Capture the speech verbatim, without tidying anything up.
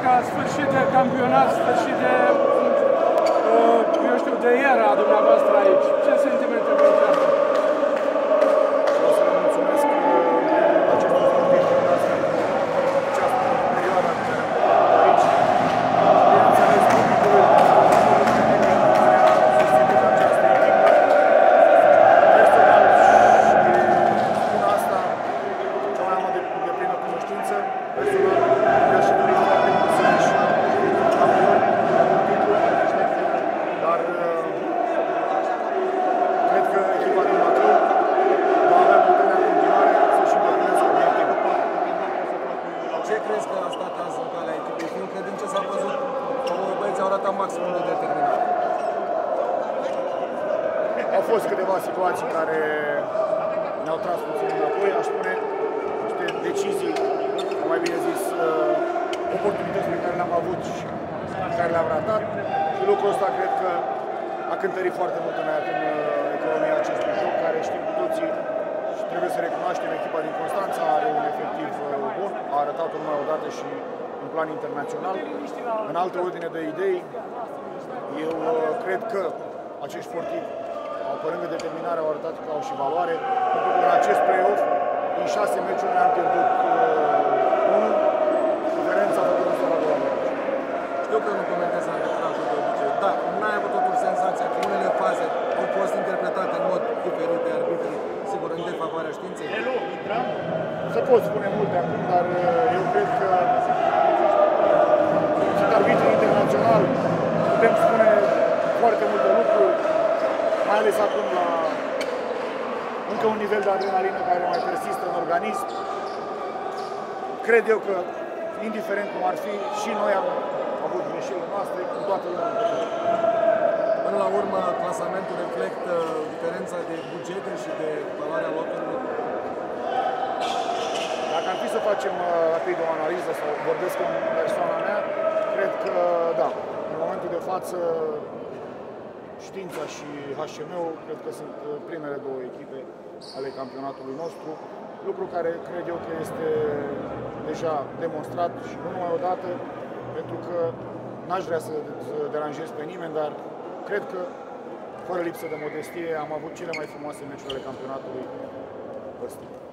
ca sfârșit de campionat, sfârșit de, uh, eu știu, de era dumneavoastră aici. Ce sentimente vă încearcă? Vreau să vă mulțumesc acestor sportivi această perioadă pe care am avut aici. Bineînțeles, publicului susținut această echipă. Personal și spun asta, cea mai am de plină cunoștință. Personal, mi-aș și dori foarte mult să ieși campioni, dar cred că echipa din Bacău va avea puterea în continuare să-și îndeplinească obiectivul. Ce crezi că a stat azi în calea echipei? Fiindcă din ce s-a văzut, băieții au arătat maximul de determinare. Au fost câteva situații care ne-au tras puțin înapoi, aș spune, niște decizii, mai bine zis, oportunități pe care le-am avut și pe care le-am ratat. Și lucrul ăsta cred că a cântărit foarte mult în, în economia acestui joc, care știm cu toții și trebuie să recunoaștem, echipa din Constanța are un efectiv bun, a arătat-o numai o dată și în plan internațional. În altă ordine de idei, eu cred că acești sportivi, pe lângă determinare, au arătat că au și valoare, pentru că în acest play-off, din șase meciuri ne-am pierdut uh, unul, diferența a făcut să la gol. Știu că nu comentez arbitrajul de obicei, dar n-ai avut totuși senzația că unele faze au fost interpretate în mod diferit de arbitrii, sigur, în defavoarea științei? Se pot spune multe acum, dar eu cred că sunt arbitri internaționali, putem spune foarte multe lucruri, mai ales acum la încă un nivel de adrenalină care mai persistă în organism. Cred eu că, indiferent cum ar fi, și noi am avut greșelile noastre, cu toată lumea. Până la urmă, clasamentul reflectă diferența de bugete și de valoarea loturilor? Dacă ar fi să facem rapid o analiză sau vorbesc cu persoana mea, cred că da, în momentul de față Știința și H C M-ul cred că sunt primele două echipe ale campionatului nostru, lucru care cred eu că este deja demonstrat și nu numai o dată, pentru că n-aș vrea să deranjez pe nimeni, dar cred că, fără lipsă de modestie, am avut cele mai frumoase meciuri ale campionatului ăsta.